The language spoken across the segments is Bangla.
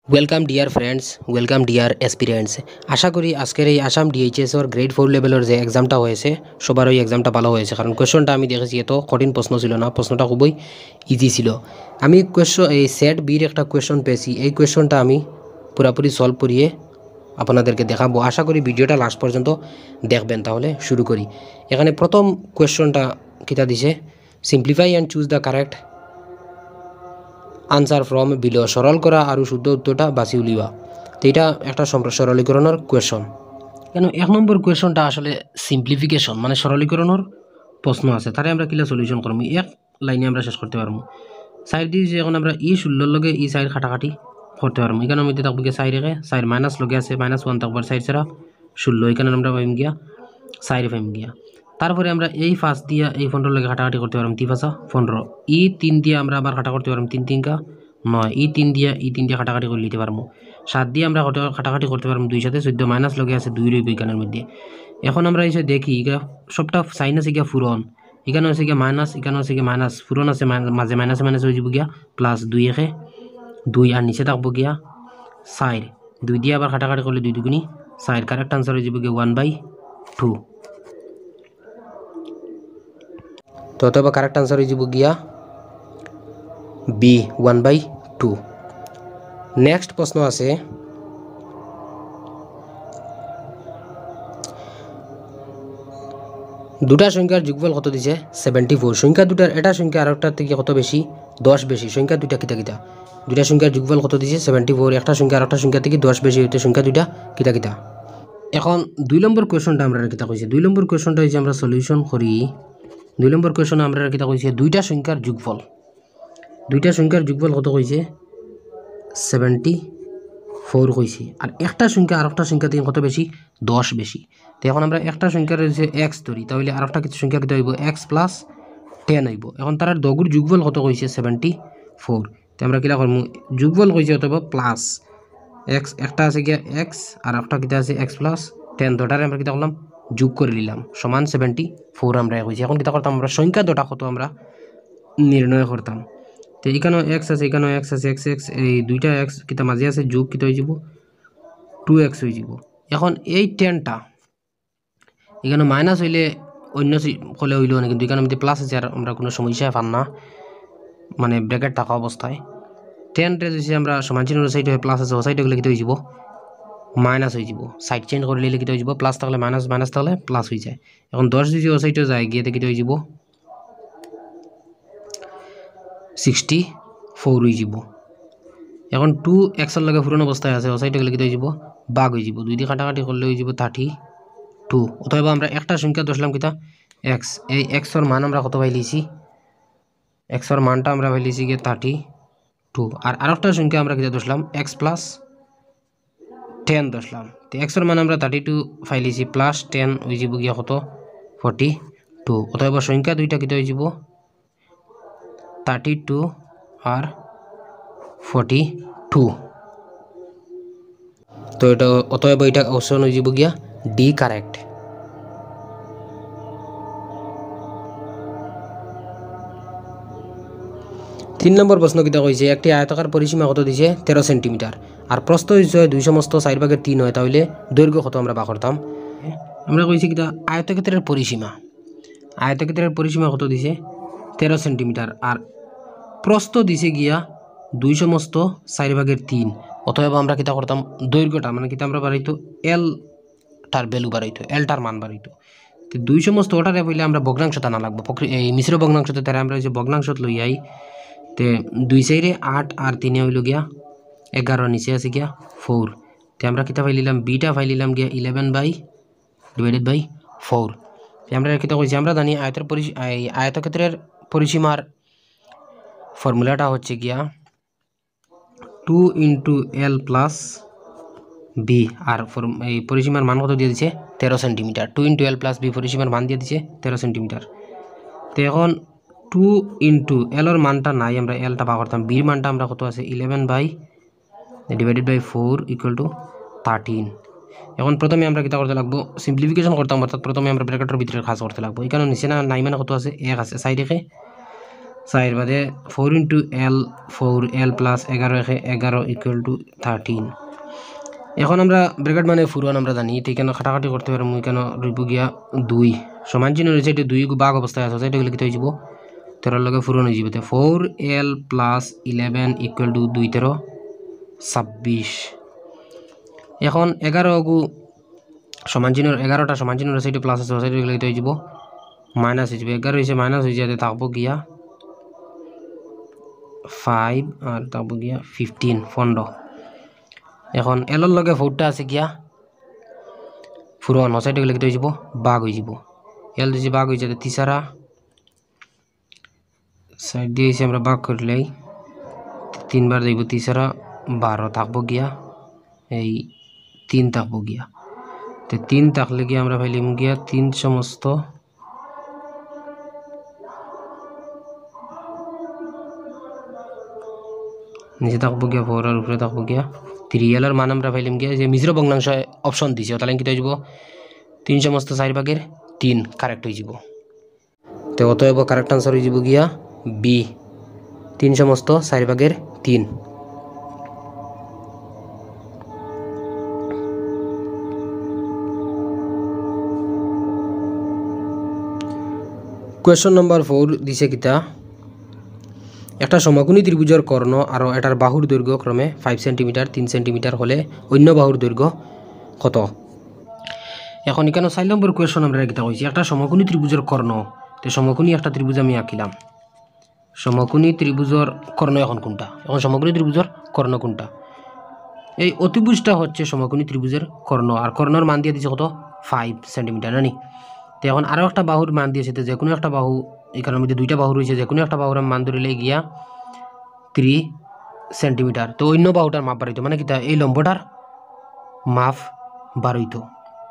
Welcome dear friends, welcome dear aspirants. আশা করি আজকের এই আসাম ডিএইচএসর গ্রেড 4 লেভেলের যে এক্সামটা হয়েছে সবার ওই এক্সামটা ভালো হয়েছে, কারণ কোয়েশনটা আমি দেখেছি এত কঠিন প্রশ্ন ছিল না, প্রশ্নটা খুবই ইজি ছিল। আমি এই সেট বির একটা কোয়েশন পেয়েছি, এই কোয়েশনটা আমি পুরোপুরি সলভ করিয়ে আপনাদেরকে দেখাবো। আশা করি ভিডিওটা লাস্ট পর্যন্ত দেখবেন। তাহলে শুরু করি। এখানে প্রথম কোয়েশনটা কিতা দিছে, simplify and choose the correct answer from below. সরল করা আর শুদ্ধ উত্তরটা বাছি উলিবা। তো এটা একটা সরলীকরণের কোয়েশন। কেন 1 নম্বর কোয়েশনটা আসলে সিম্পলিফিকেশন মানে সরলীকরণের প্রশ্ন আছে, তারে আমরা কিলা সলিউশন করবো, এক লাইনে আমরা শেষ করতে পারবো। সাইড দিয়েছি, এখন আমরা ই 16 লগে ই সাইড খাটাখাটি করতে পারবো। এখানে মধ্যে থাকবো গিয়ে সাইড রেখে সাইড মাইনাস লগে আছে -1 থাকবার সাইড ছাড়া 16, এখানে আমরা পাইম গিয়া সাইড পাইম গিয়া। তারপরে আমরা এই 5 দিয়া এই 15 লগে খাটাখাটি করতে পারবো, 3 5 15। ই 3 দিয়ে আমরা আবার খাটা করতে পারবো, 3 3 9। ই 3 দিয়ে খাটাখাটি করে নিতে পারবো। 7 দিয়ে আমরা খাটাখাটি করতে পারবো, 2 সাথে 14 মাইনাস লগে আছে 2 রইব এখানের মধ্যে। এখন আমরা এসে দেখি সবটা সাইন আছে গিয়া ফুরন, এখানে আছে গিয়া মাইনাস, এখানে আছে গিয়া মাইনাস, ফুরন আছে মাঝে মাইনাস মাইনাস হয়ে যাব গিয়া প্লাস 2 একে 2, আর নিচে থাকবো গিয়া সাইড 2 দিয়ে আবার খাটাখাটি করলে 2 দুগুণি সাইড। কারেক্ট আনসার হয়ে যাব গিয়া 1/2। তো অথবা কারেক্ট আনসার হয়ে যাব গিয়া বি 1/2। নেক্সট প্রশ্ন আছে, দুটা সংখ্যার যোগফল কত দিছে 74। সংখ্যা দুটার এটা সংখ্যা আর একটার থেকে কত বেশি, 10 বেশি। সংখ্যা দুইটা কিতা কিতা, দুটা সংখ্যার যোগফল কত দিছে 74, একটা সংখ্যা আর একটা সংখ্যা থেকে 10 বেশি হইতে সংখ্যা দুইটা কিতা কিতা। এখন 2 নম্বর কোয়েশনটা আমরা কিতা কইছে, 2 নম্বর কোয়েশনটা হইছে আমরা সলিউশন করি। 2 নম্বর কোয়েশন আমরা কিতা কইছে, দুইটা সংখ্যার যোগফল, দুইটা সংখ্যার যোগফল কত কইছে 74 কইছে, আর একটা সংখ্যা আর একটা সংখ্যা থেকে কত বেশি, 10 বেশি। তো এখন আমরা একটা সংখ্যার হচ্ছে x ধরি, তাহলে আর একটা কিছু সংখ্যা কত হইব, x + 10 হইব। এখন তার দগুর যোগফল কত কইছে 74। তো আমরা কিলা করব, যোগফল কইছে অথবা প্লাস x, একটা আছে গিয়া x আর একটা কিটা আছে x + 10, দুটারে আমরা কিটা করলাম যোগ করে নিলাম সমান 74 আমরা কইছি। এখন কিটা করতাম, আমরা সংখ্যা দুটা কত আমরা নির্ণয় করতাম। তো এখানেও x আছে, এখানেও x আছে, x এই দুইটা x কিটা মাঝে আছে, যোগ কিটা হয়ে যাব 2x হয়ে যাব। এখন এই 10টা এখানে মাইনাস হইলে অন্য হলে হইল না, কিন্তু এখানে মধ্যে প্লাস আছে আর আমরা কোনো সমস্যা পান না, মানে ব্র্যাকেট থাকা অবস্থায় 10 রে যদি আমরা সমান চিহ্নের সাইড হয়ে প্লাস আছে ও সাইডে গেলে কিটা হয়ে যাব মাইনাস হয়ে যাব। সাইড চেঞ্জ করে নিলে কিটা হয়ে যাব, প্লাস থাকলে মাইনাস, মাইনাস থাকলে প্লাস হয়ে যায়। এখন 10 যদি ও সাইডে যায় গিয়ে কিটা হয়ে যাব 64 হয়ে যাব। এখন 2x এর লগে পুরনো অবস্থায় আছে, ও সাইডে গেলে কিটা হয়ে যাব ভাগ হয়ে যাব, 2 দিয়ে কাটাকাটি করলে হয়ে যাব 32। অথবা আমরা একটা সংখ্যা ধরলাম কিটা x, এই x এর মান আমরা কত পাইলিছি, x এর মানটা আমরা পাইলিছি গিয়ে 32। আর আরেকটা সংখ্যা আমরা কিটা ধরলাম x + 10 ধরলাম। তো x এর মান আমরা 32 পাইলিছি, প্লাস 10 হয়ে যাব গিয়া কত 42। অথবা সংখ্যা দুইটা কিটা হয়ে যাব 32 আর 42। তো এটা অতএব এটা অপশন হয়ে যাব গিয়া ডি কারেক্ট। 3 নম্বর প্রশ্ন কিটা কইছে, একটি আয়তাকার পরিসীমা কত দিছে 13 সেন্টিমিটার, আর প্রস্থ হইছে 2 সমস্ত 4/3 হয়, তাহলে দৈর্ঘ্য কত আমরা বা করতাম। আমরা কইছি কিটা আয়তক্ষেত্রের পরিসীমা, আয়তক্ষেত্রের পরিসীমা কত দিছে 13 সেন্টিমিটার, আর প্রস্থ দিছে গিয়া 2 সমস্ত 4/3। অথবা আমরা কিটা করতাম দৈর্ঘ্যটা মানে কিটা আমরা বাড়াইতো এল টার ভ্যালু বাড়াইতো, এল টার মান বাড়াইতো। তো 2 সমস্ত ওটারে বইলে আমরা ভগ্নাংশটা না লাগবো, এই মিশ্র ভগ্নাংশতে তারা আমরা যে ভগ্নাংশত লই আই। তে 2 সাইডে 8 আর 3 হইল গিয়া 11, নিচে আছে গিয়া 4। তো আমরা কিতা পাইলিলাম, বিটা পাইলিলাম গিয়া 11/4। তো আমরা কিতা কইছি, আমরা জানি আয়তক্ষেত্রের পরিসীমার ফর্মুলাটা হচ্ছে গিয়া 2 × L + B, আর এই পরিসীমার মান কত দিয়ে দিছে 13 সেন্টিমিটার। 2 × L + B পরিসীমার মান দিয়ে দিছে 13 সেন্টিমিটার। তো এখন 2 × L এর মানটা নাই, আমরা Lটা পা করতাম, বির মানটা আমরা কত আছে 11/4 = 13। এখন প্রথমে আমরা কিতা করতে লাগবো, সিম্পলিফিকেশন করতাম, অর্থাৎ প্রথমে আমরা ব্র্যাকেটের ভিতরে কাজ করতে লাগবো। এখানে নিচে না নাই মানে কত আছে 1 আছে, 4 বাদে 4 ইন্টু এল 4 এল প্লাস 11 একে 11 ইকুয়াল টু 13। এখন আমরা ব্র্যাকেট মানে ফুরন আমরা জানি ঠিক কেন কাটাকাটি করতে পারবো কেন রইব গিয়া 2 সমান চিহ্ন রয়েছে এটা 2 ভাগ অবস্থায় আছে এটা লিখতে হয়ে যাব 13 লগে ফুরন হয়ে যাবে 4 এল প্লাস 11 ইকুয়াল টু 2 13 26। এখন 11 গু সমান চিহ্ন 11টা সমান চিহ্ন রয়েছে এটা প্লাস আছে এটা লিখতে হয়ে যাব মাইনাস হয়ে যাবে 11 হয়েছে মাইনাস হয়ে যাবে থাকবো গিয়া 5 আর থাকবো গিয়া 15 15। এখন এলর লগে 4টা আছে গিয়া ফুরন হসাইটে লিখতে হয়ে যাব ভাগ হয়ে যাব এল যদি ভাগ হয়ে যাবে তিসারা সাইড দিয়ে আমরা ভাগ করলেই 3 বার যাইব তিসারা 12 থাকবো গিয়া এই 3 থাকবো গিয়া তো 3 থাকলে গিয়া আমরা পাইলাম গিয়া 3 সমস্ত নিচে থাকবো গিয়া 4 আর উপরে থাকবো গিয়া 3 এর মান আমরা পাইলাম গিয়া যে মিশ্র ভগ্নাংশ অপশন দিছে তাহলে কি হয়ে যাব 3 সমস্ত 4 ভাগের 3 কারেক্ট হয়ে যাব। তো অতএব কারেক্ট आंसर হয়ে যাব গিয়া বি 3 সমস্ত 4 ভাগের 3। কোয়েশ্চন নাম্বার 4 দিছে কিতা একটা সমকোণী ত্রিভুজের কর্ণ আর এটার বাহুর দৈর্ঘ্য ক্রমে 5 সেন্টিমিটার 3 সেন্টিমিটার হলে অন্য বাহুর দৈর্ঘ্য কত। এখন এখানে 4 নম্বর কোয়েশ্চন আমরা কিতা কইছি একটা সমকোণী ত্রিভুজের কর্ণ তো সমকোণী একটা ত্রিভুজ আমি আঁকিলাম সমকোণী ত্রিভুজের কর্ণ এখন কোনটা এখন সমকোণী ত্রিভুজের কর্ণ কোনটা এই অতিভুজটা হচ্ছে সমকোণী ত্রিভুজের কর্ণ আর কর্ণর মান দিয়ে দিছে কত 5 সেন্টিমিটার নানি। তো এখন আরো একটা বাহুর মান দিয়েছে তো যে কোনো একটা বাহু এখানের মধ্যে দুইটা বাহু রয়েছে যে কোনো একটা বাহুর মান ধরিলে গিয়া 3 সেন্টিমিটার তো অন্য বাহুটার মাপ বাড়াইতো মানে কিতা এই লম্বটার মাপ বাড়াইতো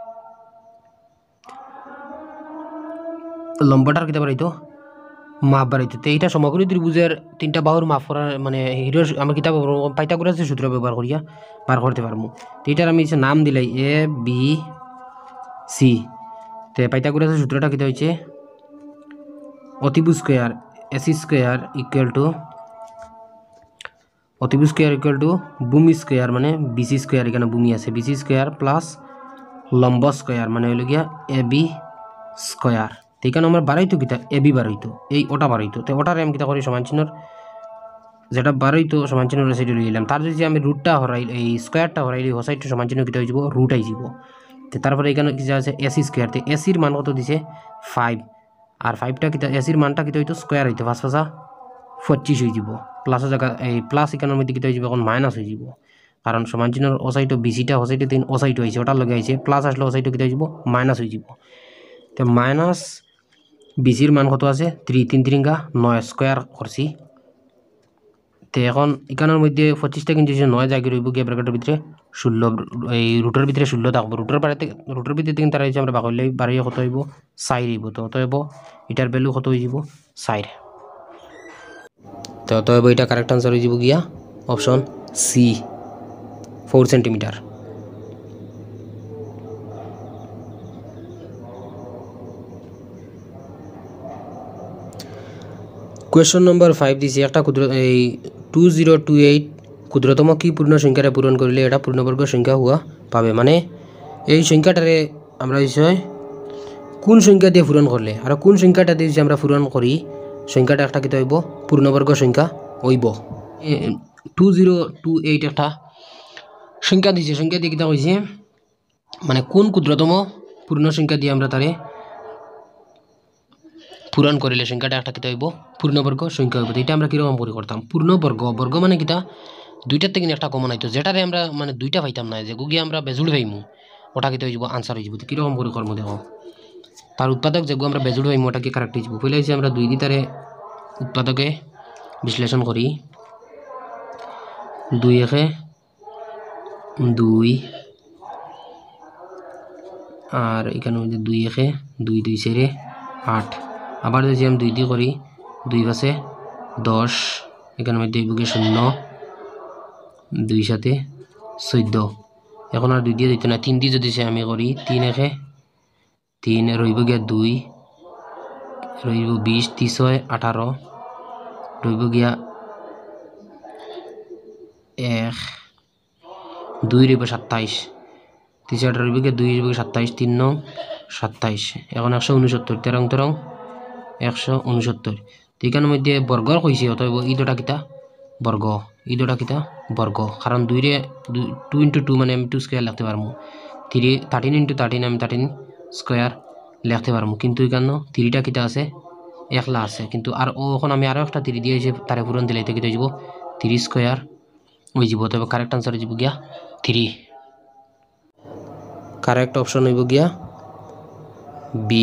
লম্বটার কিতা বাড়াইতো মাপ বাড়াইতো তো এইটা সমকোণী ত্রিভুজের 3টা বাহুর মাপ করার মানে হিরো আমরা কিতাব পাইথাগোরাসের সূত্র ব্যবহার করিয়া বার করতে পারবো। তো এটার আমি নাম দিলাই এ বি সি তো পাইথাগোরাসের সূত্রটা কিতা হইছে অতিভুজ square AC square equal to অতিভুজ স্কয়ার ইকুয়াল টু ভূমি স্কয়ার মানে বিসি স্কয়ার এখানে ভূমি আছে বিসি স্কয়ার প্লাস লম্ব স্কয়ার মানে হইল গিয়া এ বি স্কয়ার। তো এখানে আমরা বাড়াইতো কিতা এ বি বাড়াইতো এই ওটা বাড়াইতো তো ওটারে আমি কিতা করি সমান চিহ্নর যেটা বাড়াইতো সমান চিহ্ন সেটা লইলাম তার যদি আমি রুটটা হরাই এই স্কয়ারটা হরাইলি হোসাইটটা সমান চিহ্ন কিতা হয়ে যাব রুট আই যাব। তো তারপরে এখানে কি আছে এসি স্কয়ার তো এসির মান কত দিছে 5 আর 5টা কিতা এসির মানটা কিতা হইতো স্কয়ার হইতো 5 5 25 হয়ে যাব প্লাসের জায়গা এই প্লাস এখানের মধ্যে কিতা হয়ে যাব এখন মাইনাস হয়ে যাব কারণ সমান চিহ্নর ওসাইটো বিসিটা হোসাইটো 3 ওসাইটো হইছে ওটা লগে আইছে প্লাস আসলে ওসাইটো কিতা হয়ে যাব মাইনাস হয়ে যাব। তো মাইনাস বিসির মান কত আছে 3 3 3 9 স্কয়ার করছি তো এখন এখানের মধ্যে 25টা কিন্তু 9 জায়গায় রইব গিয়ে ব্র্যাকেটের ভিতরে 16 এই রুটের ভিতরে 16 থাকবো রুটের ভিতরে থেকে তারা আমরা বাকলে বাড়িয়ে কত হইব 4 হইব তো অতএব এটার ভ্যালু কত হয়ে যাব 4 তো অতএব এটা কারেক্ট आंसर হয়ে যাব গিয়া option C 4 centimetre. Question number 5 দিছে একটা ক্ষুদ্র এই 2028 ক্ষুদ্রতম কি পূর্ণ সংখ্যারে পূরণ করলে এটা পূর্ণবর্গ সংখ্যা হওয়া পাবে মানে এই সংখ্যাটারে আমরা বিষয় কোন সংখ্যা দিয়ে পূরণ করলে আর কোন সংখ্যাটা দিয়ে আমরা পূরণ করি সংখ্যাটা একটা কি হইব পূর্ণবর্গ সংখ্যা হইব। 2028 একটা সংখ্যা দিছে সংখ্যা দিয়ে কিটা কইছে মানে কোন ক্ষুদ্রতম পূর্ণ সংখ্যা দিয়ে আমরা তারে পূরণ করিলে সংখ্যাটা একটা কিতা হইব পূর্ণবর্গ সংখ্যা হইব। এটা আমরা কিরকম করে করতাম পূর্ণবর্গ বর্গ মানে কিতা দুইটার থেকে একটা কমন আইতো যেটারে আমরা মানে দুইটা পাইতাম না যে গুগিয়ে আমরা বেজুড় পাইমু ওটা কিতা হইব আনসার হইব। কিরকম করে করবো দেখো তার উৎপাদক যেগু আমরা বেজুড় পাইমু ওটা কি কারেক্ট হইব পहिले হইছে আমরা দুই দিয়ে তারে উৎপাদকে বিশ্লেষণ করি 2 একে 2 আর এখানে মধ্যে 2 একে 2 2 4 8 আবার যদি আমি 2 দিয়ে করি 2 পাশে 10 এখানে মধ্যে বুকে 0 2 সাথে 14 এখন আর 2 দিয়ে দিতে না 3 দিয়ে যদি আমি করি 3 একে 3 রইব গিয়া 2 রইব 20 3 6 18 রইব গিয়া 1 2 রইব 27 তিনটা রইব গিয়া 2 রইব 27 3 9 27 এখন 169 13 13 169 এখানের মধ্যে বর্গ কইছি অতএব ই দুটা কিতা বর্গ ই দুটা কিতা বর্গ কারণ 2 রে 2 * 2 মানে আমি 2 স্কয়ার লিখতে পারমু 3 13 * 13 আমি 13 স্কয়ার লিখতে পারমু কিন্তু এখানে 3 টা কিতা আছে একলা আছে কিন্তু আর এখন আমি আরো একটা 3 দিয়েছি তারে পূরণ দিলে এটা কিতা হইব 3 স্কয়ার হয়ে যাব তবে কারেক্ট आंसर হইব গিয়া 3 কারেক্ট অপশন হইব গিয়া B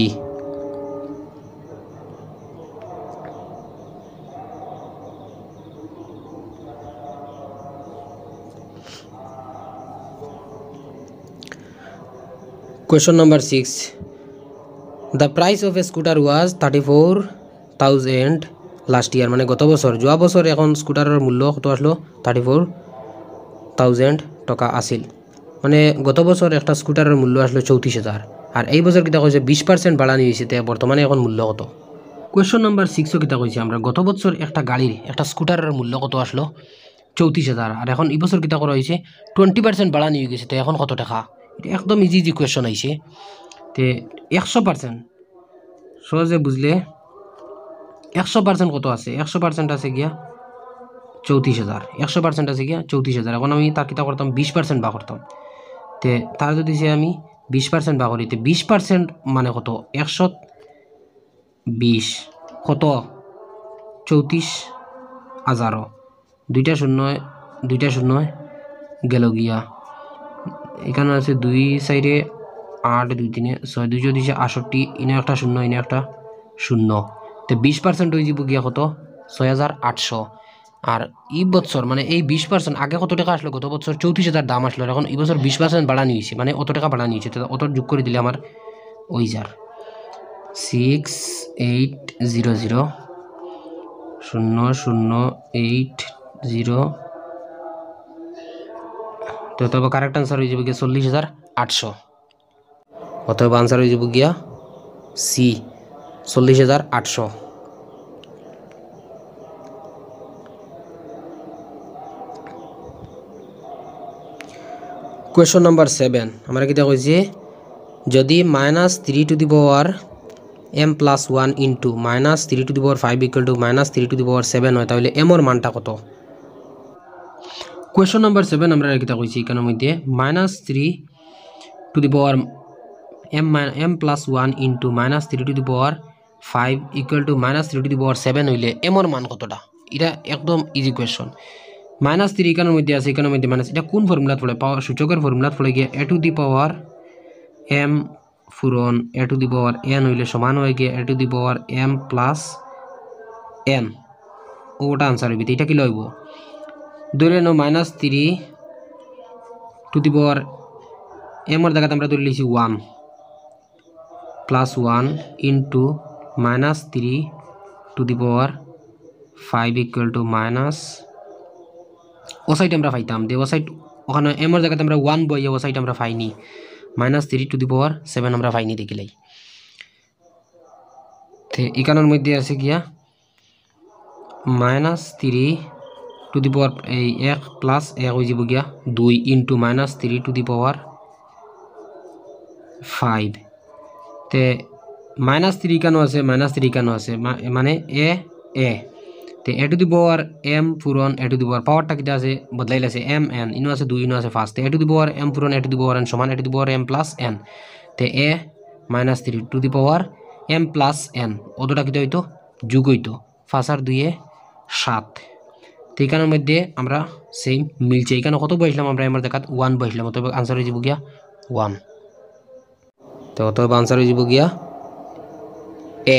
Question number 6. The price of a scooter was 34,000 last year. মানে গত বছর যোৱা বছর এখন স্কুটারের মূল্য কত আসলো 34,000 টাকা আছিল মানে গত বছর একটা স্কুটারের মূল্য আসলো 34,000 আর এই বছর কিটা কইছে 20% বাড়ানি হইছে তে বর্তমানে এখন মূল্য কত কোশ্চেন নাম্বার 6 কিটা কইছে আমরা গত বছর একটা গাড়ির একটা স্কুটারের মূল্য কত আসলো 34,000 আর এখন এই বছর কিটা করা হইছে 20% বাড়ানি হয়ে গেছে তে এখন কত টাকা একদম ইজি কোয়েশ্চন আইছে তে 100% সহজে বুঝলে 100% কত আছে 100% আছে গিয়া 34,000 100% আছে গিয়া 34,000 এখন আমি তার কিতা করতাম 20% বা করতাম তে তার যদি যে আমি 20% বা করি তে 20% মানে কত 120 কত 34,000 দুইটা শূন্য গেল গিয়া এখানে আছে 2 সাইডে 8 2 3 6 2 যদি 68 ইনে একটা শূন্য ইনে একটা শূন্য তে 20% হয়ে যাব গিয়া কত 6,800 আর এই বছর মানে এই 20% আগে কত টাকা আসলো গত বছর 34,000 দাম আসলো এখন এই বছর 20% বাড়ানি হইছে মানে অত টাকা বাড়ানি হইছে তো অত যোগ করে দিলে আমার ওই যার 6800 0080 তো তবে কারেক্ট आंसर হয়ে যাবে 40,800 অতএব आंसर হয়ে যাবে গিয়া সি 40,800 কোয়েশ্চন নাম্বার 7 আমরা কিটা কইছি যদি -3 to the power m + 1 into -3 to the power 5 = -3 to the power 7 হয় তাহলে m এর মানটা কত কোয়েশ্চন নাম্বার 7 আমরা কিটা কইছি এখানের মধ্যে -3 to the power m + 1 into -3 to the power 5 = -3 to the power 7 হইলে m এর মান কতটা এটা একদম ইজি কোয়েশ্চন -3 এখানের মধ্যে আছে এখানের মধ্যে মাইনাস এটা কোন ফর্মুলা পড়ে পাওয়ার সূচকের ফর্মুলা পড়ে গিয়ে a to the power m ফুরন a to the power n হইলে সমান হয়ে গিয়ে a to the power m + n ওটা आंसर হইবে এটা কি লইব ধরে নাও -3 টু দি পাওয়ার m এর জায়গাতে আমরা ধরে লিখি 1 + 1 ইনটু -3 টু দি পাওয়ার 5 = ও সাইড আমরা পাইতাম দে ও সাইড ওখানে m এর জায়গাতে আমরা 1 বইয়ে ও সাইড আমরা পাইনি -3 টু দি পাওয়ার 7 আমরা পাইনি দেখিলাই তে এখানের মধ্যে আছে গিয়া -3 টু দি পাওয়ার এই 1 + 1 হয়ে যাব গিয়া 2 ইনটু -3 টু দি পাওয়ার 5 তে -3 কেন আছে -3 কেন আছে মানে a তে a to the power m পূরণ a টু দি পাওয়ার পাওয়ারটা কিটা আছে বদলাইল আছে m n ইনো আছে 2 ইনো আছে 5 তে a to the power m পূরণ a to the power n সমান a to the power m + n তে a -3 to the power m + n ওটা কিটা হইতো যোগ হইতো 5 আর 2 এ 7 তো এখানের মধ্যে আমরা সেম মিলছে এখানে কত বসাইলাম আমরা এর জায়গাত 1 বসাইলাম তবে आंसर হয়ে যাব গিয়া 1 তো তবে आंसर হয়ে যাব গিয়া এ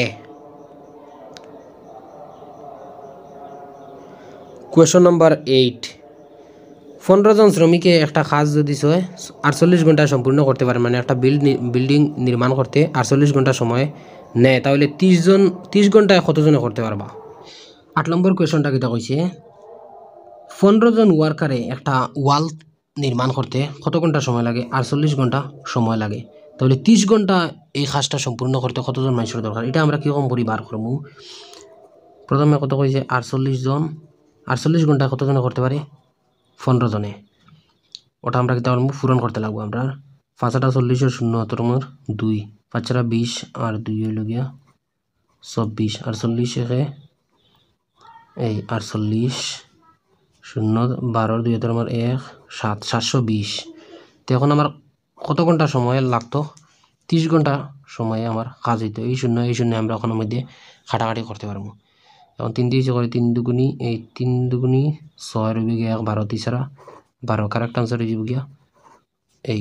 কোয়েশ্চন নাম্বার 8 15 জন শ্রমিকে একটা কাজ যদি 48 ঘন্টা সম্পূর্ণ করতে পারে মানে একটা বিল্ডিং নির্মাণ করতে 48 ঘন্টা সময় নেয় তাহলে 30 ঘন্টায় কতজনে করতে পারবা 8 নম্বর কোয়েশ্চনটা কিটা কইছে 15 জন ওয়ার্কারে একটা ওয়াল নির্মাণ করতে কত ঘন্টা সময় লাগে 48 ঘন্টা সময় লাগে তাহলে 30 ঘন্টা এই কাজটা সম্পূর্ণ করতে কতজন মানুষের দরকার এটা আমরা কি রকম পরিবার করব প্রথমে কত কইছে 48 জন 48 ঘন্টা কতজনে করতে পারে 15 জনে ওটা আমরা কিতা করব পূরণ করতে লাগবো আমরা 5টা 40 এর 0 হাতের মোর 2 5টা 20 আর 2 হইল গিয়া 24 48 একে এই 48 0 12 2 হাতের মোর 1 7 720 তো এখন আমার কত ঘন্টা সময় লাগতো 30 ঘন্টা সময়ে আমার কাজ হইতো এই শূন্য আমরা ওখানের মধ্যে খাটাখাটি করতে পারবো এখন 3 দিয়ে করে 3 দুগুণী এই 3 দুগুণী 6 রবি গিয়া 12 তিসারা 12 কারেক্ট আনসার হয়ে যাব গিয়া এই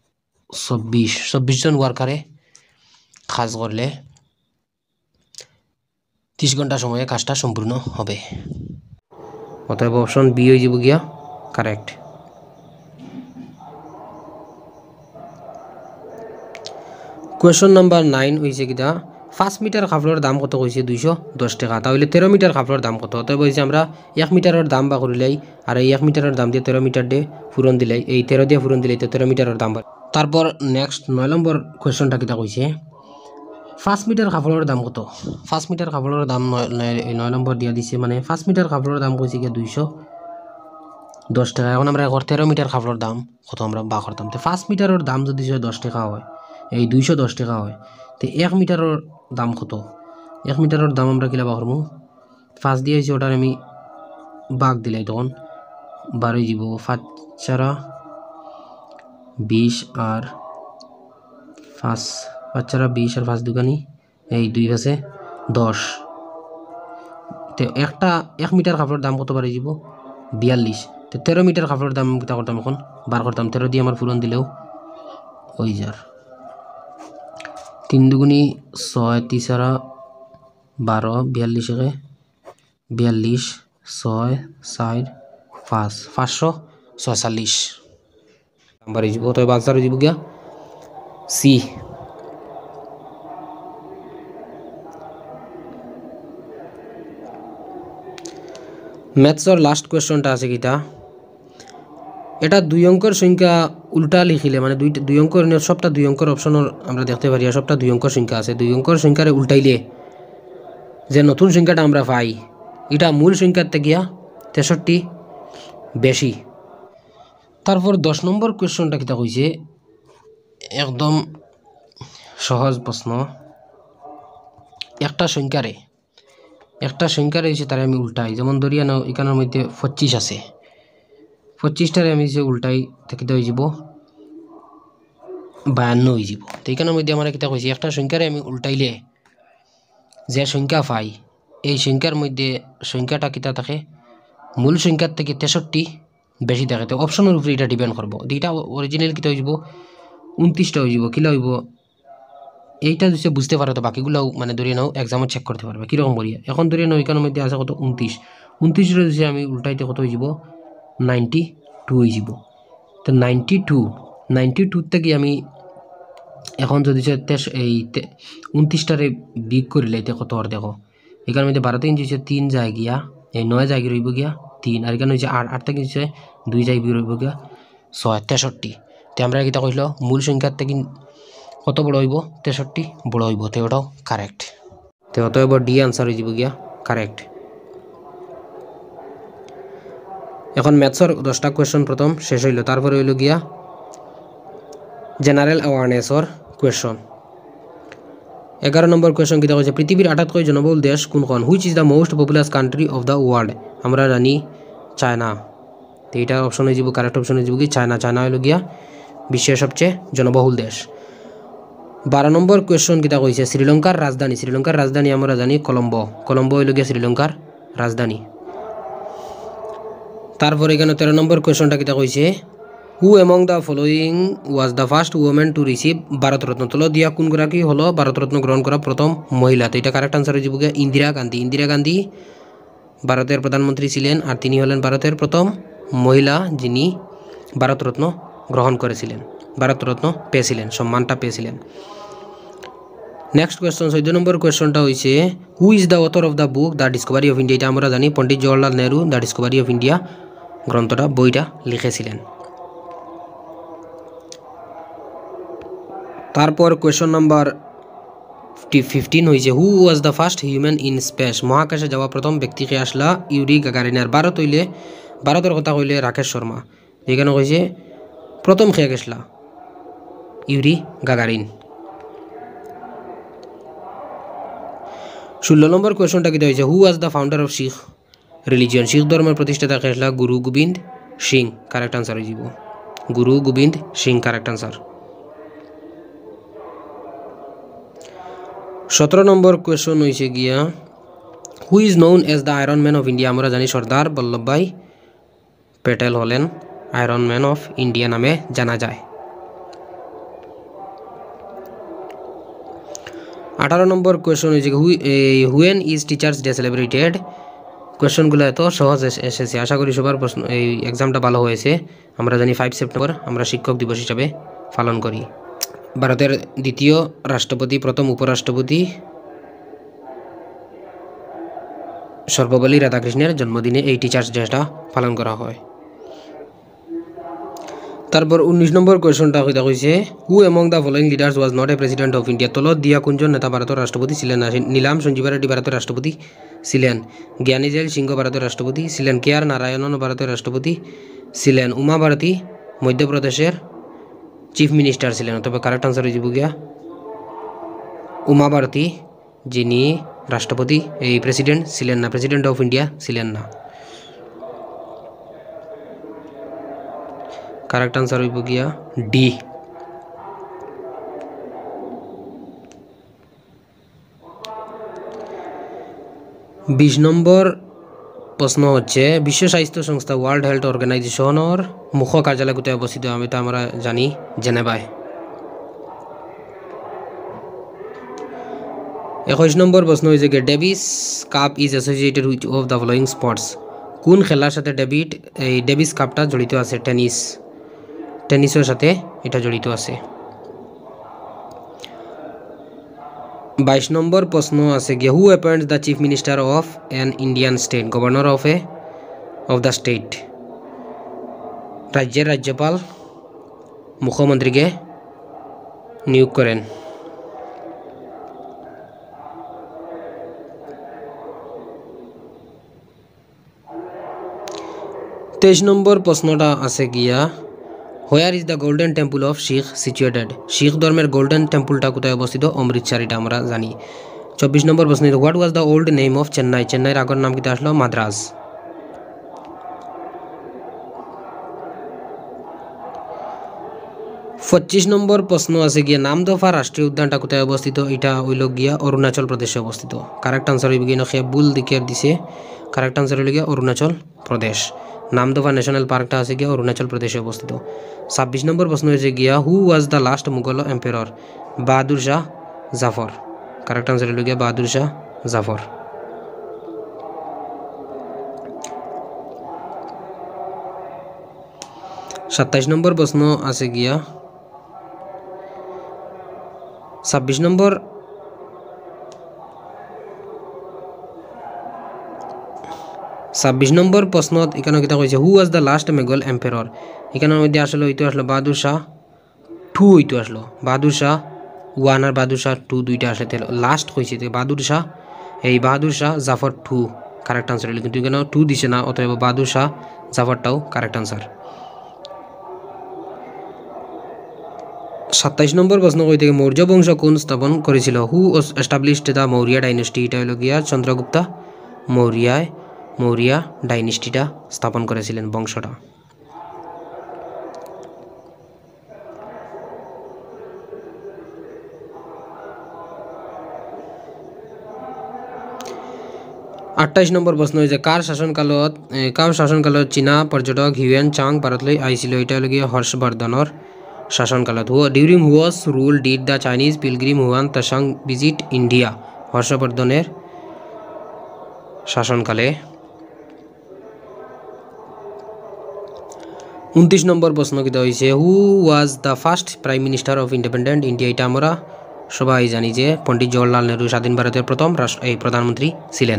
24 জন ওয়ার্কারে কাজ করলে 30 ঘন্টা সময়ে কাজটা সম্পূর্ণ হবে অতএব অপশন বি হয়ে যাব গিয়া কারেক্ট কোয়েশ্চন নাম্বার 9 হইছে কিটা 5 মিটার কাপড়ের দাম কত কইছে 210 টাকা তাহলে 13 মিটার কাপড়ের দাম কত অতএব হইছে আমরা 1 মিটারের দাম বা করিলাই আর এই 1 মিটারের দাম দিয়ে 13 মিটার দিয়ে পূরণ দিলাই এই 13 দিয়ে পূরণ দিলাই তো 13 মিটারের দাম তারপর নেক্সট 9 নম্বর কোয়েশ্চনটা কিটা কইছে 5 মিটার কাপড়ের দাম কত 5 মিটার কাপড়ের দাম 9 নম্বর দিয়া দিছে মানে 5 মিটার কাপড়ের দাম কইছে কি 210 টাকা এখন আমরা 13 মিটার কাপড়ের দাম কত আমরা বা করতাম তো 5 মিটারের দাম যদি 10 টাকা হয় এই 210 টাকা হয় তো 1 মিটারের দাম কত 1 মিটারের দাম আমরা কিলা বা করবো 5 দিয়ে হইছে ওটার আমি ভাগ দিলাই তখন 12 যাব 5 4 20 আর 5 4 20 আর 5 দুগানি এই 2 আছে 10 তো একটা 1 মিটার কাপড়ের দাম কত বাড়ি যাব 42 তো 13 মিটার কাপড়ের দাম কিটা করতাম এখন বার করতাম 13 দিয়ে আমার পূরণ দিলেও ওই যার 3 দুগুণী 6 তিসারা 12 42 একে 42 6 4 5 546 নাম্বার হয়ে যাব তো আনসার হয়ে যাব গিয়া সি ম্যাথসর লাস্ট কোয়েশ্চনটা আছে কিটা এটা 2 অঙ্কের সংখ্যা উল্টা লিখিলে মানে দুই অঙ্কের সবটা 2 অঙ্কের অপশনের আমরা দেখতে পারি আর সবটা 2 অঙ্কের সংখ্যা আছে 2 অঙ্কের সংখ্যারে উল্টাইলে যে নতুন সংখ্যাটা আমরা পাই এটা মূল সংখ্যার থেকে 63 বেশি তারপর 10 নম্বর কোয়েশ্চনটা কিটা কইছে একদম সহজ প্রশ্ন একটা সংখ্যারে হইছে তারে আমি উল্টাই যেমন ধরিয়া নাও এখানের মধ্যে 25 আছে 25টারে আমি যে উল্টাই থেকে হয়ে যাব 52 হয়ে যাব তো এখানের মধ্যে আমার কিতা কইছে একটা সংখ্যারে আমি উল্টাইলে যে সংখ্যা পাই এই সংখ্যার মধ্যে সংখ্যাটা কিতা থাকে মূল সংখ্যার থেকে 63 বেশি থাকে তো অপশনের উপরে এটা ডিপেন্ড করবো এটা অরিজিনাল কিতা হয়ে যাব 29টা হয়ে যাব কিলা হইব এইটা যদি বুঝতে পারো তো বাকিগুলোও মানে ধরিয়ে নাও এক্সামে চেক করতে পারবে কীরকম করিয়া এখন ধরিয়ে নাও এখানের মধ্যে আছে কত 29 যদি আমি উল্টাইতে কত হয়ে যাব 92 হয়ে যাব তো 92 থেকে আমি এখন যদি এই 29টারে বিগ করে লাইতে কত আর দেখো এখানের মধ্যে 12 থেকে হচ্ছে 3 যায় গিয়া এই 9 যায় রইব গিয়া 3 আর এখানে হচ্ছে 8 থেকে হচ্ছে 2 যায় রইব গিয়া 6 63 তো আমরা কিতা কইল মূল সংখ্যার থেকে কত বড় হইব 63 বড় হইব তো ওটাও কারেক্ট তো অতএব ডি আনসার হয়ে যাব গিয়া কারেক্ট এখন ম্যাথসর 10টা কোয়েশ্চন প্রথম শেষ হইল তারপরে হইল গিয়া জেনারেল অ্যাওয়ারনেসর কোয়েশ্চন 11 নম্বর কোয়েশ্চন কিতা কইছে পৃথিবীর 28 জনবহুল দেশ কোনখন which is the most populous country of the world আমরা জানি চায়না তো এটা অপশন হয়ে যাব কারেক্ট অপশন হয়ে যাব কি চায়না হইল গিয়া বিশ্বের সবচেয়ে জনবহুল দেশ 12 নম্বর কোয়েশ্চন কিতা কইছে শ্রীলঙ্কার রাজধানী আমরা জানি কলম্বো হইল গিয়া শ্রীলঙ্কার রাজধানী তারপর এখানে 13 নম্বর কোয়েশ্চনটা কিতা কইছে who among the following was the first women to receive Bharat Ratna তলো দিয়া কোনগৰাকী হলো ভারতরত্ন গ্রহণ করা প্রথম মহিলা তো এটা কারেক্ট আনসার হয়ে যাব গিয়া ইন্দিরা গান্ধী ভারতের প্রধানমন্ত্রী ছিলেন আর তিনি হলেন ভারতের প্রথম মহিলা যিনি ভারতরত্ন গ্রহণ করেছিলেন ভারতরত্ন পেয়েছিলেন সম্মানটা পেয়েছিলেন নেক্সট কোয়েশ্চন 14 নম্বর কোয়েশ্চনটা হইছে who is the author of the book the discovery of India এটা আমরা জানি Pandit Jawaharlal Nehru the discovery of India গ্রন্থটা বইটা লিখেছিলেন তারপর কোয়েশ্চন নাম্বার 15 হয়েছে who was the first human in space, মহাকাশে যাওয়া প্রথম ব্যক্তিকে আসলা ইউরি গাগারিন। আর ভারতের কথা কইলে রাকেশ শর্মা, যেখানে কইছে প্রথম খেয়ে গেছলা ইউরি গাগারিন। 16 নম্বর কোয়েশনটা কি হয়েছে who was the founder of Sikh religion, Sikh ধর্মের প্রতিষ্ঠাতা খেসলা গুরু গোবিন্দ সিং। কারেক্ট আনসার হয়ে যাব Guru Gobind Singh, correct answer. 17 number question হয়েছে গিয়া who is known as the iron man of India, আমরা জানি সর্দার বল্লভভাই প্যাটেল হলেন আয়রন ম্যান অফ ইন্ডিয়া নামে জানা যায়। 18 নম্বর কোয়েশন হয়েছে when is teachers' day celebrated, কোয়েশনগুলো এত সহজ এসেছে, আশা করি সবার প্রশ্ন এই এক্সামটা ভালো হয়েছে। আমরা জানি 5 সেপ্টেম্বর আমরা শিক্ষক দিবস হিসাবে পালন করি। ভারতের দ্বিতীয় রাষ্ট্রপতি, প্রথম উপরাষ্ট্রপতি সর্বপল্লী রাধাকৃষ্ণের জন্মদিনে এই টিচার্স ডেটা পালন করা হয়। তারপর 19 নম্বর কোয়েশনটা হইতা কইছে who among the following leaders was not a president of India, তলত দিয়া কোনজন নেতা ভারতের রাষ্ট্রপতি ছিলেন না? নীলাম সঞ্জীবা রেড্ডি ভারতের রাষ্ট্রপতি ছিলেন, জ্ঞানী জেল সিংহ ভারতের রাষ্ট্রপতি ছিলেন, কে আর নারায়ণন ভারতের রাষ্ট্রপতি ছিলেন, উমা ভারতী মধ্যপ্রদেশের চিফ মিনিস্টার ছিলেন। তবে কারেক্ট আনসার হয়ে যাব গিয়া উমা ভারতী, যিনি রাষ্ট্রপতি এই প্রেসিডেন্ট ছিলেন না, প্রেসিডেন্ট অফ ইন্ডিয়া ছিলেন না। কারেক্ট আনসার হইব গিয়া ডি। 20 নম্বর প্রশ্ন হচ্ছে বিশ্ব স্বাস্থ্য সংস্থা ওয়ার্ল্ড হেলথ অর্গানাইজেশনের মুখ্য কার্যালয় কোথায় অবস্থিত? আমি তো আমরা জানি জেনেভায়। 21 নম্বর প্রশ্ন হয়েছে কি Davis cup is associated with of the following sports, কোন খেলার সাথে এই ডেভিস কাপটা জড়িত আছে? টেনিসের সাথে এটা জড়িত আছে। 22 নম্বর প্রশ্ন আছে গিয়ে who appoints the chief minister of an Indian state, governor of the state, রাজ্যের রাজ্যপাল মুখ্যমন্ত্রীকে নিয়োগ করেন। 23 নম্বর প্রশ্নটা আছে গিয়া where is the golden temple of Sikh situated, Sikh ধর্মের গোল্ডেন টেম্পলটা কোথায় অবস্থিত? অমৃতসর, এটা আমরা জানি। 24 নম্বর প্রশ্ন what was the old name of Chennai, চেন্নাইয়ের আগের নাম কিতা আসলো? মাদ্রাজ। 25 নম্বর প্রশ্ন আছে গিয়া নামদফা রাষ্ট্রীয় উদ্যানটা কোথায় অবস্থিত? এটা হইল গিয়া অরুণাচল প্রদেশে অবস্থিত। কারেক্ট আনসার হইব গিয়া বুল দিকে দিছে, কারেক্ট আনসার হইল গিয়া অরুণাচল প্রদেশ। নামদফা ন্যাশনাল পার্কটা আছে গিয়া অরুণাচল প্রদেশে অবস্থিত। 26 নম্বর প্রশ্ন হয়েছে গিয়া who was the last Mughal empire, Bahadur Shah Zafar. Correct answer হইল গিয়া বাহাদুর শাহ জাফর। 27 নম্বর প্রশ্ন আছে গিয়া 26 নম্বর প্রশ্ন এখানে কিতা কইছে who was the last Mughal empire, এখানের মধ্যে আসলে হইতো আসলো বাহাদুর শাহ 2 হইতো আসলো, বাহাদুর শাহ 1 আর বাহাদুর শাহ 2 দুইটা আসলে লাস্ট কইছে বাহাদুর শাহ জাফর 2 কারেক্ট আনসার হইল, কিন্তু এখানে 2 দিছে না, অতএব বাহাদুর শাহ জাফরটাও কারেক্ট আনসার। 27 নম্বর প্রশ্ন কই থেকে মৌর্য বংশ কোন স্থাপন করেছিল? Who established the Maurya dynasty, এটা হলো গিয়া চন্দ্রগুপ্ত মৌর্য ডাইনেস্টিটা স্থাপন করেছিলেন বংশটা। আঠাইশ নম্বর প্রশ্ন হয়েছে কার শাসনকালত চীনা পর্যটক হিউয়েন চাং ভারতলৈ আইছিল? এটা হলো গিয়া হর্ষবর্ধনের শাসনকালত। During whose rule did the Chinese pilgrim Hiuen Tsang visit India? হর্ষবর্ধনের শাসনকালে। 29 নম্বর প্রশ্ন কিতা হয়েছে who was the first prime minister of independent India? এটা আমরা সবাই জানি যে পণ্ডিত জওহরলাল নেহরু স্বাধীন ভারতের প্রথম প্রধানমন্ত্রী ছিলেন।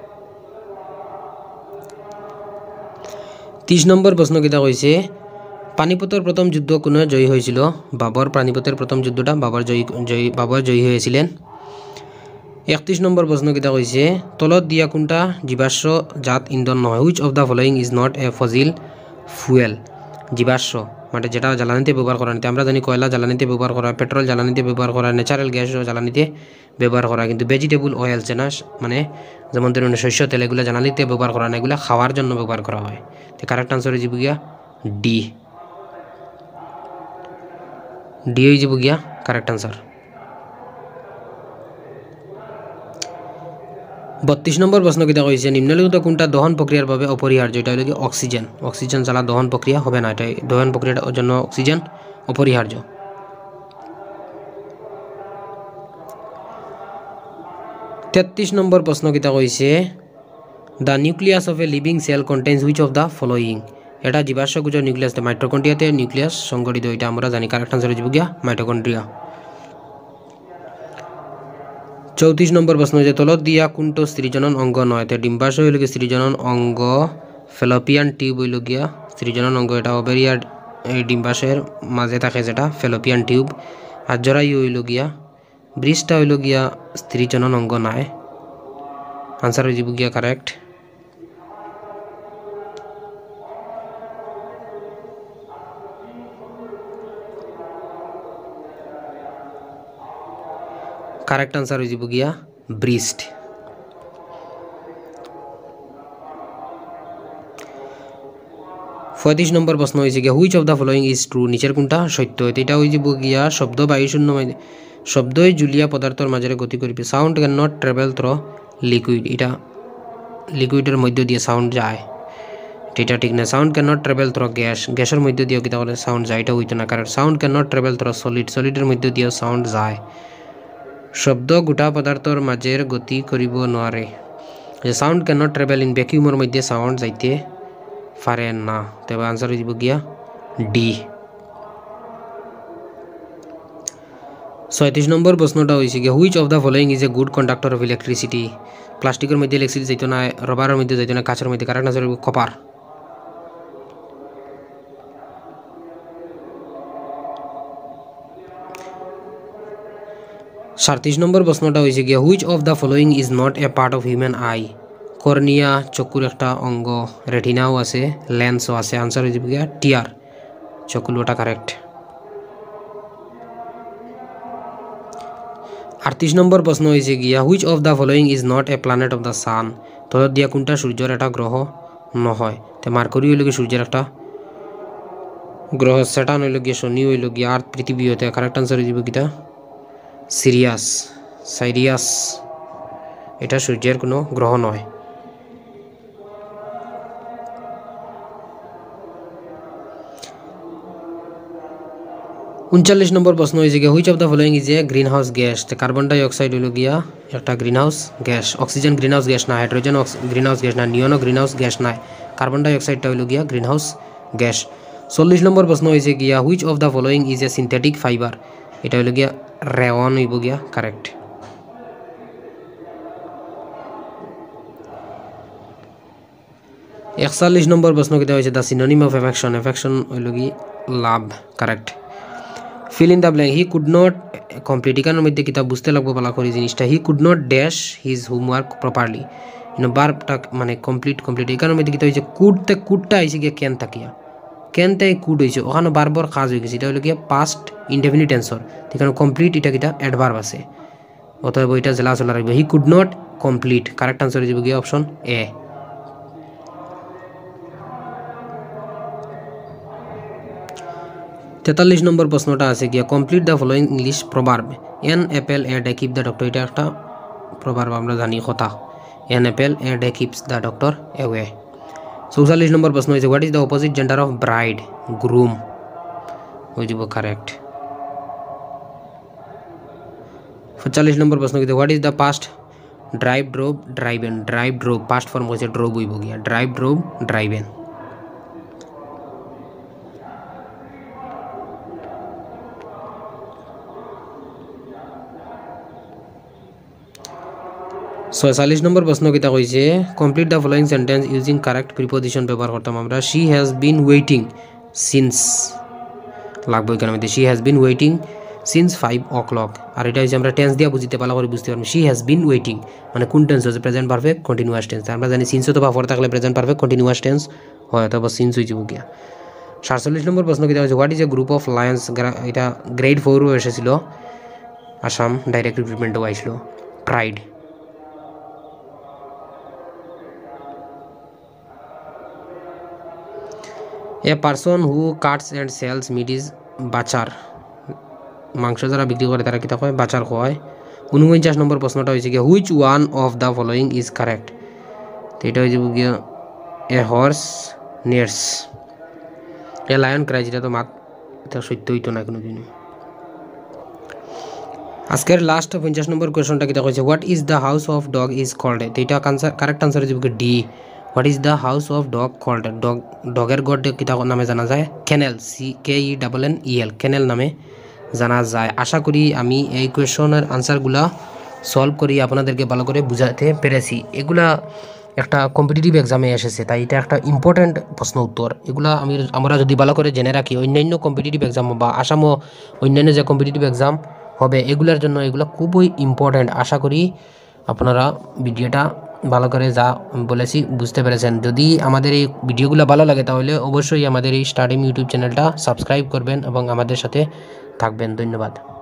30 নম্বর প্রশ্ন কিতা কইছে পানিপথৰ প্ৰথম যুদ্ধ কোনে জয়ী হৈছিল বাবৰ পানিপথৰ প্ৰথম যুদ্ধটা বাবৰ জয়ী হৈছিলেন 31 নম্বৰ প্ৰশ্ন কিটা কৈছে তলত দিয়া কোনটা জীৱাশ্ম জাত ইন্ধন নহয় which of the following is not a fossil fuel জীৱাশ্ম মানে যেটা জ্বালানিতে ব্যবহার করা নিতে আমরা জানি কয়লা জ্বালানিতে ব্যবহার করা পেট্রোল জ্বালানিতে ব্যবহার করা ন্যাচারাল গ্যাস জ্বালানিতে ব্যবহার করা কিন্তু ভেজিটেবল অয়েল না মানে যেমন ধরুন শস্য তেল এগুলো জ্বালানিতে ব্যবহার করা না এগুলো খাওয়ার জন্য ব্যবহার করা হয় তো কারেক্ট আনসার হয়ে যাব গিয়া ডি ডি হয়ে যাব গিয়া কারেক্ট আনসার 32 নম্বর প্রশ্ন কিটা কইছে নিম্নলিখিত কোনটা দহন প্রক্রিয়ার ভাবে অপরিহার্য এটা হলো কি অক্সিজেন অক্সিজেন ছাড়া দহন প্রক্রিয়া হবে না এটা দহন প্রক্রিয়ার জন্য অক্সিজেন অপরিহার্য 33 নম্বর প্রশ্ন কিটা কইছে the nucleus of a living cell contains which of the following এটা জীবাশ্ম কোষের নিউক্লিয়াস মাইটোকন্ড্রিয়াতে নিউক্লিয়াস সংগঠিত এটা আমরা জানি কারেক্ট আনসার হয়ে যাব গিয়া মাইটোকন্ড্রিয়া 34 নম্বর প্রশ্ন যে তলত দিয়া কোনটো সৃজনন অঙ্গ নয় তে ডিম্বাশয় হইল কি সৃজনন অঙ্গ ফেলোপিয়ান টিউব হইল গিয়া সৃজনন অঙ্গ এটা ওভেরিয়ার এই ডিম্বাশয়ের মাঝে থাকে যেটা ফেলোপিয়ান টিউব আর জরায়ু হইল গিয়া ব্রিজটা হইল গিয়া সৃজনন অঙ্গ নয় আনসার হয়ে যাব গিয়া কারেক্ট কারেক্ট আনসার হয়ে যাব গিয়া ব্রিস্ট 35 নম্বর প্রশ্ন হয়েছে গিয়া which of the following is true নিচের কোনটা সত্য এটা হয়ে যাব গিয়া শব্দ বায়ুশূন্য শব্দই জুলিয়া পদার্থের মাঝে গতি করবে sound can not travel through liquid এটা লিকুইডের মধ্য দিয়ে সাউন্ড যায় এটা ঠিক না sound can not travel through gas গ্যাসের মধ্য দিয়ে কিতা বলে সাউন্ড যায় এটা হইতো না কারণ sound can not travel through solid সলিডের মধ্য দিয়ে সাউন্ড যায় শব্দ গোটা পদার্থর মাঝে গতি করিব নোৱাৰে যে sound can not travel in ভ্যাকুয়ামের মধ্যে সাউন্ড যাইতে পারে না তবে আনসার হয়ে যাব গিয়া ডি 37 নম্বর প্রশ্নটা হয়েছে গিয়া which of the following is a good conductor of electricity প্লাস্টিকের মধ্যে ইলেকট্রিসিটি যাইতো না রবারের মধ্যে যাইতো না কাঁচের মধ্যে কারেক্ট আনসার হবে কপার 37 নম্বর প্রশ্নটা হয়েছে গিয়া which of the following is not a part of human eye cornea চকুর একটা অঙ্গ রেটিনাও আছে লেন্সও আছে আনসার হয়ে যাবে গিয়া টিয়ার চকুলোটা কারেক্ট 38 নম্বর প্রশ্ন হয়েছে গিয়া which of the following is not a planet of the sun তলত দিয়া কোনটা সূর্যের একটা গ্রহ নহয় তে মার্করি হইল গিয়ে সূর্যের একটা গ্রহ স্যাটার্ন হইল গিয়ে শনি হইল গিয়া আর্থ পৃথিবী হইতে কারেক্ট আনসার হয়ে যাবে কিটা সাইরিয়াস এটা সূর্যের কোনো গ্রহ নয় 39 নম্বর প্রশ্ন হয়েছে which of the following is a greenhouse gas carbon dioxide হইল গিয়া একটা greenhouse gas oxygen greenhouse gas না হাইড্রোজেন গ্রিন হাউস গ্যাস না নিয়নও গ্রিন হাউস গ্যাস নাই কার্বন ডাই অক্সাইডটা হইল গিয়া গ্রিন হাউস গ্যাস 40 নম্বর প্রশ্ন হয়েছে গিয়া which of the following is a synthetic fibre এটা হইল গিয়া রেওয়ান হইব গিয়া কারেক্ট 41 নম্বর প্রশ্ন কিতা হয়েছে the synonym of affection affection হইল কি love correct fill in the blank he could not complete এখানের মধ্যে কিতা বুঝতে লাগবে ভালো করে জিনিসটা he could not dash his homework properly বারটা মানে কমপ্লিট এখানের মধ্যে কিতা হইছে কুডটা আইছে গিয়া কেন তাকিয়া কেন তাই কুড হইছে ওখানে বারবার কাজ হয়ে গেছে এটা হলো গিয়া পাস্ট ইনডেফিনিট টেন্সর এখানে কমপ্লিট এটা কিতা অ্যাডভার্ব আছে অতএব এটা জেলা চলা রাখবে he could not complete correct answer হয়ে যাবে গিয়া অপশন এ 43 নম্বর প্রশ্নটা আছে গিয়া complete the following English proverb an apple a day keep the doctor এটা একটা প্রভার্ব আমরা জানি কথা an apple a day keeps the doctor away 44 number প্রশ্ন হয়েছে what is the opposite gender of bride groom হয়ে যাব কারেক্ট 45 নম্বর প্রশ্ন হয়েছে what is the past drive drove driven drive drove past form হয়েছে ড্রোভ হইব গিয়া ড্রাইভ ড্রোভ ড্রাইভেন 46 নম্বর প্রশ্ন কিতা কইছে complete the following sentence using correct preposition ব্যবহার করতাম আমরা she has been waiting since লাগবে এখানে মধ্যে she has been waiting since 5 o'clock। আর এটা হচ্ছে আমরা টেন্স দিয়ে বুঝতে ভালো করে বুঝতে পারবো শি হ্যাজ বিন ওয়েটিং মানে কোন টেন্স হচ্ছে প্রেজেন্ট পারফেক্ট কন্টিনিউয়াস টেন্স আমরা জানি সিন্স তো বাফর থাকলে প্রেজেন্ট পারফেক্ট কন্টিনিউয়াস টেন্স হয় অথবা সিন্স হয়ে যাবো গিয়া 47 নম্বর প্রশ্ন কি হচ্ছে what is a group of lions এটা গ্রেড 4ও এসেছিল আসাম ডাইরেক্ট রিক্রুটমেন্টও আইছিল pride a person who cuts and sells meat is butcher মাংস যারা বিক্রি করে তারা কিতা কয় বাচার কয় 49 নম্বর প্রশ্নটা হয়েছে গিয়ে which one of the following is correct তো এটা হয়ে যাব গিয়া a horse neighs a lion cries এটা তো মাত এটা সত্য হইতো না কোনো দিনও আজকের লাস্ট 50 নম্বর কোয়েশনটা কিতা কইছে what is the house of dog is called তো এটা কারেক্ট আনসার হয়ে যাবে D what is the house of dog called ডগের গড কিতা নামে জানা যায় কেনেল CKENNEL কেনেল নামে জানা যায় আশা করি আমি এই কোয়েশনের আনসারগুলা সলভ করি আপনাদেরকে ভালো করে বুঝাতে পেরেছি এগুলা একটা কম্পিটিটিভ এক্সামে এসেছে তাই এটা একটা ইম্পর্ট্যান্ট প্রশ্ন উত্তর এগুলা আমরা যদি ভালো করে জেনে রাখি অন্যান্য কম্পিটিটিভ এক্সাম বা আসামও অন্যান্য যে কম্পিটিটিভ এক্সাম হবে এগুলার জন্য এগুলো খুবই ইম্পর্ট্যান্ট আশা করি আপনারা ভিডিওটা ভালো করে যা বলেছি বুঝতে পেরেছেন যদি আমাদের এই ভিডিওগুলো ভালো লাগে তাহলে অবশ্যই আমাদের এই স্টাডিং ইউটিউব চ্যানেলটা সাবস্ক্রাইব করবেন এবং আমাদের সাথে থাকবেন ধন্যবাদ।